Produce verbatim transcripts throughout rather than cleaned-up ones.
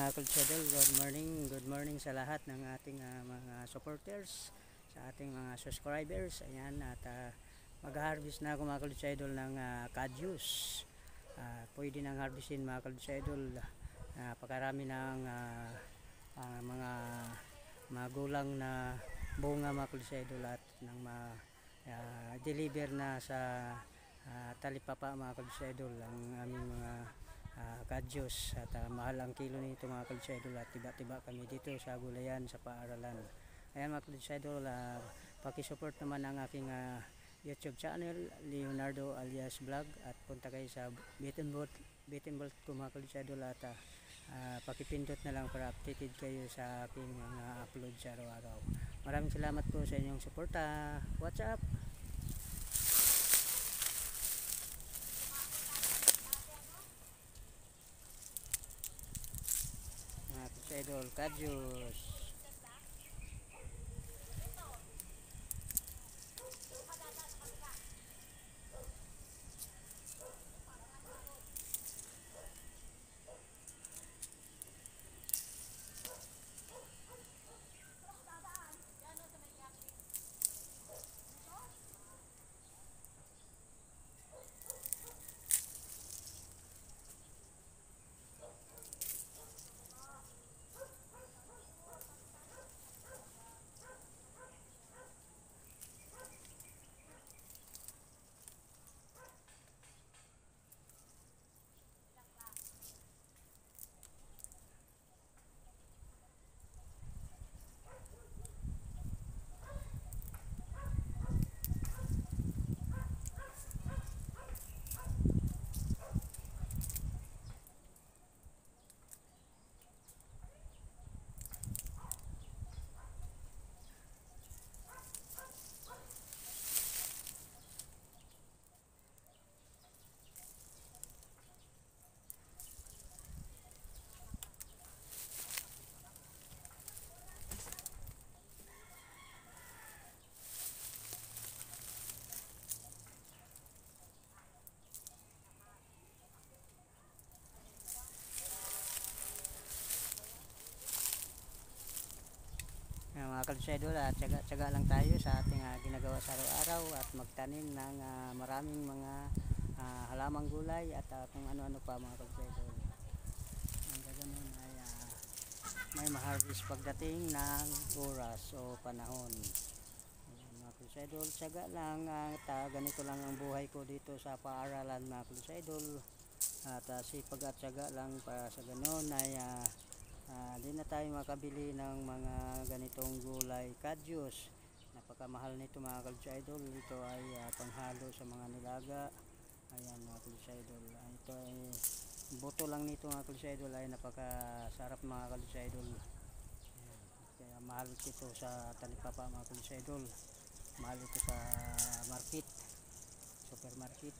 mga Kultsadol, good morning, good morning sa lahat ng ating uh, mga supporters, sa ating mga subscribers. Ayan, at uh, mag-harvest na ako mga Kultsadol ng uh, kadyus. Uh, pwede nang harvestin mga Kultsadol. Uh, pakarami ng uh, uh, mga magulang na bunga mga Kultsadol at nang ma-deliver uh, na sa uh, talipapa mga Kultsadol ang aming mga Uh, kadyos at uh, mahal ang kilo nito mga Kultsadol at tiba-tiba kami dito sa gulayan sa paaralan. Ayan mga Kultsadol, uh, pakisupport naman ang aking uh, YouTube channel Leonardo alias Vlog at punta kayo sa Bittenbolt Bittenbolt ko mga Kultsadol at uh, uh, pakipindot na lang para updated kayo sa aking mga uh, upload sa araw-araw. Maraming salamat po sa inyong suporta. What's up? Idol kadyus. Mga Kultsadol, at tsaga-tsaga lang tayo sa ating uh, ginagawa sa araw-araw at magtanim ng uh, maraming mga uh, halamang gulay at uh, kung ano-ano pa mga Kultsadol. Ang ganoon ay uh, may ma-harvest pagdating ng oras o panahon. Ayan, mga Kultsadol, tsaga lang at uh, ganito lang ang buhay ko dito sa paaralan mga Kultsadol. At uh, sipag at tsaga lang para sa ganoon ay uh, Uh, di na tayo makabili ng mga ganitong gulay kadyus. Napakamahal nito mga Kultsadol. Ito ay uh, panghalo sa mga nilaga. Ayan mga Kultsadol, uh, ito ay buto lang nito mga Kultsadol ay napakasarap mga Kultsadol. Kaya mahal ito sa talipapa mga Kultsadol. Mahal ito sa market, supermarket.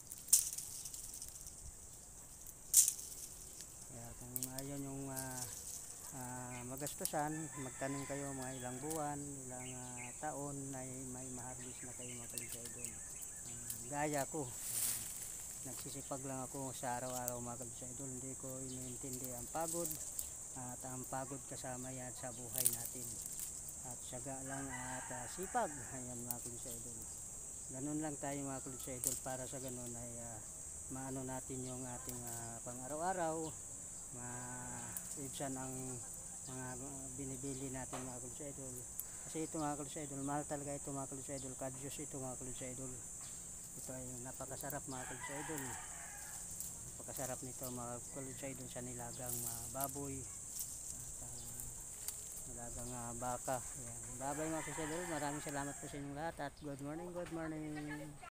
Kaya kung ayun yung uh, uh, magastusan, magtanim kayo mga ilang buwan, ilang uh, taon ay may ma-harvest na kayo mga Kultsadol. Uh, gaya ko, uh, nagsisipag lang ako sa araw-araw mga Kultsadol. Hindi ko iniintindi ang pagod uh, at ang pagod kasama yan sa buhay natin. At syaga lang at uh, sipag. Ayan mga Kultsadol. Ganun lang tayo mga Kultsadol, para sa ganun ay uh, maano natin yung ating uh, pang araw-araw, ma-ibsan ang mga binibili natin mga Kultsadol. Kasi ito mga Kultsadol, mahal talaga ito mga Kultsadol. Kadyus ito mga Kultsadol. Ito ay napakasarap mga Kultsadol. Napakasarap nito mga Kultsadol sa nilagang uh, baboy at uh, nilagang uh, baka. Ayan. Babay mga Kultsadol, maraming salamat po sa inyong lahat at good morning, good morning.